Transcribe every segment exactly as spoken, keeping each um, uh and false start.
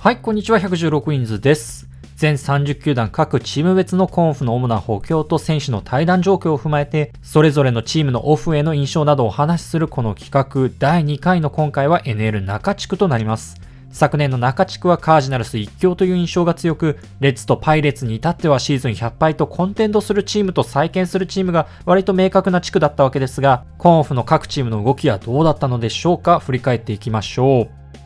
はい、こんにちは。ひゃくじゅうろくウィンズです。全さんじゅっきゅうだん各チーム別のコンフの主な補強と選手の対談状況を踏まえて、それぞれのチームのオフへの印象などをお話しするこの企画だいにかいの今回は エヌエル 中地区となります。昨年の中地区はカージナルス一強という印象が強く、レッズとパイレーツに至ってはシーズンひゃく敗とコンテンドするチームと再建するチームが割と明確な地区だったわけですが、コンフの各チームの動きはどうだったのでしょうか。振り返っていきましょう。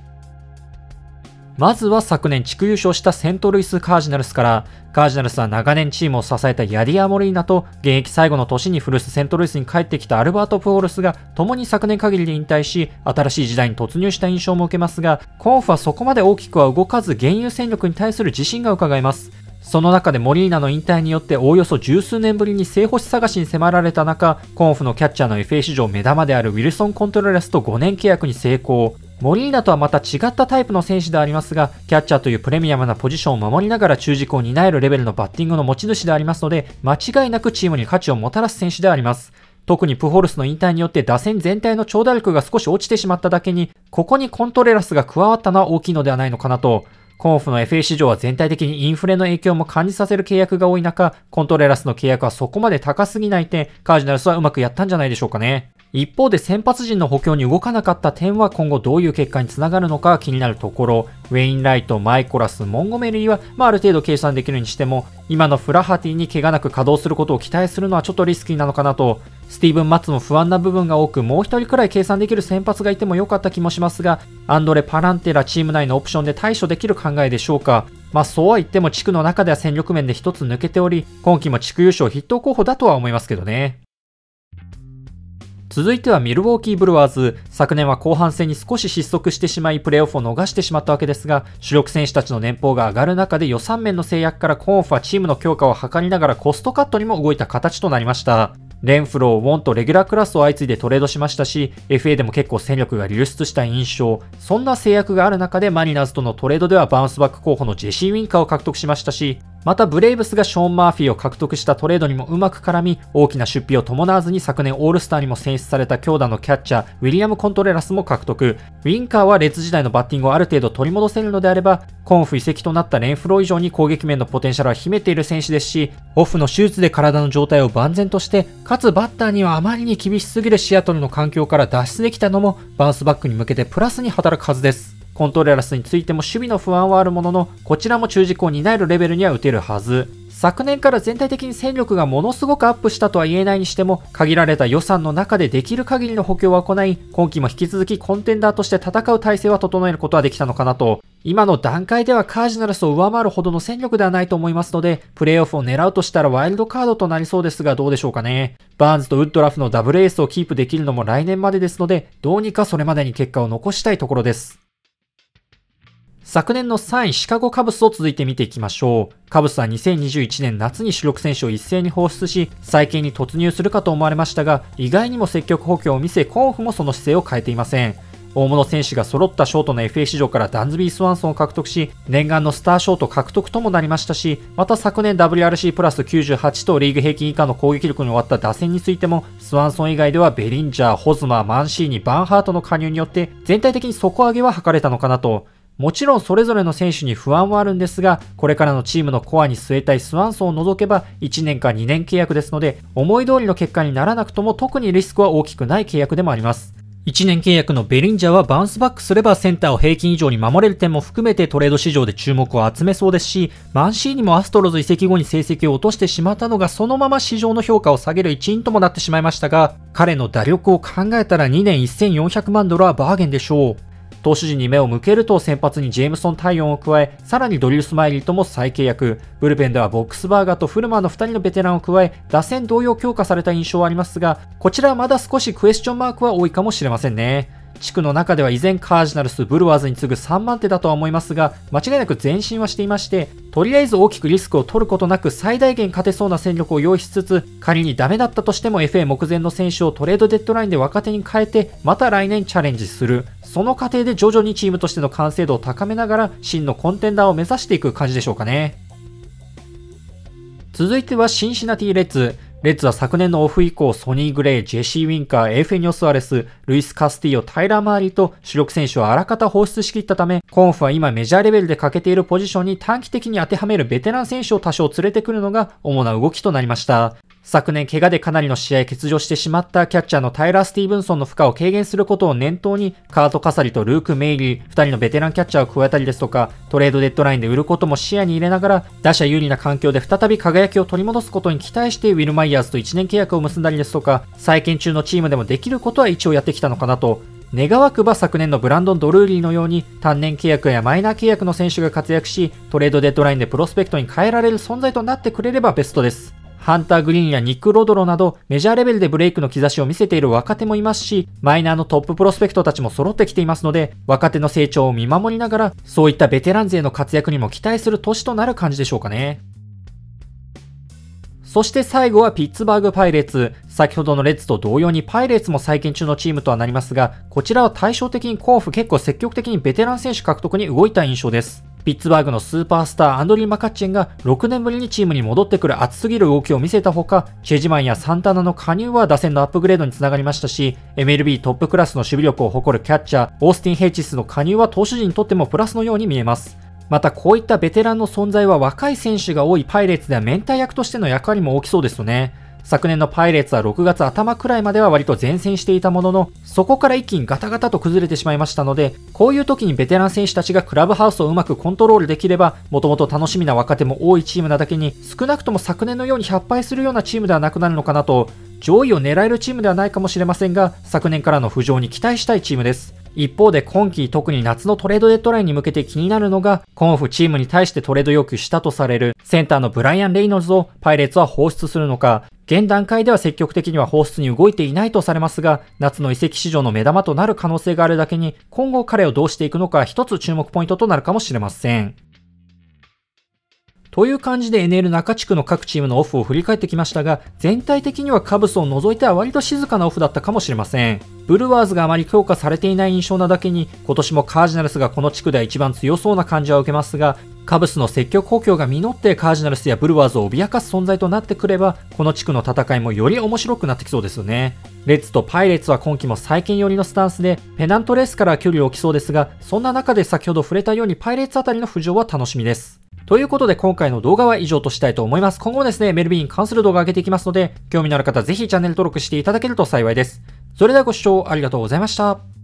まずは昨年地区優勝したセントルイス・カージナルスから、カージナルスは長年チームを支えたヤディア・モリーナと現役最後の年に古巣セントルイスに帰ってきたアルバート・プホルスが共に昨年限りで引退し、新しい時代に突入した印象も受けますが、コンフはそこまで大きくは動かず現有戦力に対する自信が伺えます。その中でモリーナの引退によっておおよそ十数年ぶりに正捕手探しに迫られた中、コンフのキャッチャーの エフエー 史上目玉であるウィルソン・コントレラスとごねん契約に成功。モリーナとはまた違ったタイプの選手でありますが、キャッチャーというプレミアムなポジションを守りながら中軸を担えるレベルのバッティングの持ち主でありますので、間違いなくチームに価値をもたらす選手であります。特にプホルスの引退によって打線全体の長打力が少し落ちてしまっただけに、ここにコントレラスが加わったのは大きいのではないのかなと。コンフの エフエー 市場は全体的にインフレの影響も感じさせる契約が多い中、コントレラスの契約はそこまで高すぎない点、カージナルスはうまくやったんじゃないでしょうかね。一方で先発陣の補強に動かなかった点は今後どういう結果につながるのか気になるところ、ウェインライト、マイコラス、モンゴメリーは、まあ、ある程度計算できるにしても、今のフラハティに怪我なく稼働することを期待するのはちょっとリスキーなのかなと。スティーブン・マッツも不安な部分が多く、もう一人くらい計算できる先発がいても良かった気もしますが、アンドレ・パランテラチーム内のオプションで対処できる考えでしょうか。まあそうは言っても地区の中では戦力面で一つ抜けており、今季も地区優勝筆頭候補だとは思いますけどね。続いてはミルウォーキーブルワーズ。昨年は後半戦に少し失速してしまいプレーオフを逃してしまったわけですが、主力選手たちの年俸が上がる中で予算面の制約からコンフはチームの強化を図りながらコストカットにも動いた形となりました。レンフロー、ウォンとレギュラークラスを相次いでトレードしましたし、エフエー でも結構戦力が流出した印象。そんな制約がある中でマリナーズとのトレードではバウンスバック候補のジェシー・ウィンカーを獲得しましたし、またブレイブスがショーン・マーフィーを獲得したトレードにもうまく絡み、大きな出費を伴わずに昨年オールスターにも選出された強打のキャッチャー、ウィリアム・コントレラスも獲得。ウィンカーはレッズ時代のバッティングをある程度取り戻せるのであれば、コンフ移籍となったレンフロー以上に攻撃面のポテンシャルは秘めている選手ですし、オフの手術で体の状態を万全として、かつバッターにはあまりに厳しすぎるシアトルの環境から脱出できたのも、バウンスバックに向けてプラスに働くはずです。コントレラスについても守備の不安はあるものの、こちらも中軸を担えるレベルには打てるはず。昨年から全体的に戦力がものすごくアップしたとは言えないにしても、限られた予算の中でできる限りの補強を行い、今季も引き続きコンテンダーとして戦う体制は整えることはできたのかなと。今の段階ではカージナルスを上回るほどの戦力ではないと思いますので、プレーオフを狙うとしたらワイルドカードとなりそうですがどうでしょうかね。バーンズとウッドラフのダブルエースをキープできるのも来年までですので、どうにかそれまでに結果を残したいところです。昨年のさんいシカゴカブスを続いて見ていきましょう。カブスはにせんにじゅういちねん夏に主力選手を一斉に放出し、再建に突入するかと思われましたが、意外にも積極補強を見せ、コンフもその姿勢を変えていません。大物選手が揃ったショートの エフエー 市場からダンズビー・スワンソンを獲得し、念願のスターショート獲得ともなりましたし、また昨年 ダブリューアールシー プラスきゅうじゅうはちとリーグ平均以下の攻撃力に終わった打線についても、スワンソン以外ではベリンジャー、ホズマー、マンシーニ、バンハートの加入によって全体的に底上げは図れたのかなと。もちろんそれぞれの選手に不安はあるんですが、これからのチームのコアに据えたいスワンソンを除けばいちねんかにねん契約ですので、思い通りの結果にならなくとも特にリスクは大きくない契約でもあります。いちねん契約のベリンジャーはバウンスバックすればセンターを平均以上に守れる点も含めてトレード市場で注目を集めそうですし、マンシーニもアストロズ移籍後に成績を落としてしまったのがそのまま市場の評価を下げる一因ともなってしまいましたが、彼の打力を考えたらにねんせんよんひゃくまんドルはバーゲンでしょう。投手陣に目を向けると先発にジェームソン・タイオンを加え、さらにドリュース・マイリーとも再契約。ブルペンではボックスバーガーとフルマーのふたりのベテランを加え、打線同様強化された印象はありますが、こちらはまだ少しクエスチョンマークは多いかもしれませんね。地区の中では依然カージナルス、ブルワーズに次ぐさんばん手だとは思いますが、間違いなく前進はしていまして、とりあえず大きくリスクを取ることなく最大限勝てそうな戦力を用意しつつ、仮にダメだったとしても エフエー 目前の選手をトレードデッドラインで若手に変えて、また来年チャレンジする。その過程で徐々にチームとしての完成度を高めながら、真のコンテンダーを目指していく感じでしょうかね。続いてはシンシナティレッズ。 レッズは昨年のオフ以降、ソニー・グレイ、ジェシー・ウィンカー、エーフェニョ・スアレス、ルイス・カスティーヨ、タイラー・マーリーと主力選手をあらかた放出しきったため、コンフは今メジャーレベルで欠けているポジションに短期的に当てはめるベテラン選手を多少連れてくるのが主な動きとなりました。昨年怪我でかなりの試合欠場してしまったキャッチャーのタイラー・スティーブンソンの負荷を軽減することを念頭に、カート・カサリとルーク・メイリー、二人のベテランキャッチャーを加えたりですとか、トレードデッドラインで売ることも視野に入れながら、打者有利な環境で再び輝きを取り戻すことに期待してウィル・マイヤーズといちねん契約を結んだりですとか、再建中のチームでもできることは一応やってきたのかなと。願わくば昨年のブランドン・ドルーリーのように単年契約やマイナー契約の選手が活躍し、トレードデッドラインでプロスペクトに変えられる存在となってくれればベストです。ハンター・グリーンやニック・ロドロなどメジャーレベルでブレイクの兆しを見せている若手もいますし、マイナーのトッププロスペクトたちも揃ってきていますので、若手の成長を見守りながら、そういったベテラン勢の活躍にも期待する年となる感じでしょうかね。そして最後はピッツバーグパイレーツ。先ほどのレッズと同様にパイレーツも再建中のチームとはなりますが、こちらは対照的にコンフ結構積極的にベテラン選手獲得に動いた印象です。ピッツバーグのスーパースターアンドリー・マカッチェンがろくねんぶりにチームに戻ってくる熱すぎる動きを見せたほか、チェジマンやサンタナの加入は打線のアップグレードにつながりましたし、エムエルビー トップクラスの守備力を誇るキャッチャー、オースティン・ヘイチスの加入は投手陣にとってもプラスのように見えます。またこういったベテランの存在は若い選手が多いパイレーツではメンター役としての役割も大きそうですよね。昨年のパイレーツはろくがつ頭くらいまでは割と前線していたものの、そこから一気にガタガタと崩れてしまいましたので、こういう時にベテラン選手たちがクラブハウスをうまくコントロールできれば、もともと楽しみな若手も多いチームなだけに、少なくとも昨年のようにひゃっ敗するようなチームではなくなるのかなと、上位を狙えるチームではないかもしれませんが、昨年からの浮上に期待したいチームです。一方で今季特に夏のトレードデッドラインに向けて気になるのが、コンフチームに対してトレード要求したとされるセンターのブライアン・レイノルズをパイレーツは放出するのか、現段階では積極的には放出に動いていないとされますが、夏の移籍市場の目玉となる可能性があるだけに、今後彼をどうしていくのか一つ注目ポイントとなるかもしれません。という感じで エヌエル 中地区の各チームのオフを振り返ってきましたが、全体的にはカブスを除いては割と静かなオフだったかもしれません。ブルワーズがあまり強化されていない印象なだけに、今年もカージナルスがこの地区では一番強そうな感じは受けますが、カブスの積極補強が実ってカージナルスやブルワーズを脅かす存在となってくれば、この地区の戦いもより面白くなってきそうですよね。レッズとパイレーツは今季も再建寄りのスタンスで、ペナントレースから距離を置きそうですが、そんな中で先ほど触れたようにパイレーツあたりの浮上は楽しみです。ということで今回の動画は以上としたいと思います。今後ですね、エムエルビー に関する動画を上げていきますので、興味のある方ぜひチャンネル登録していただけると幸いです。それではご視聴ありがとうございました。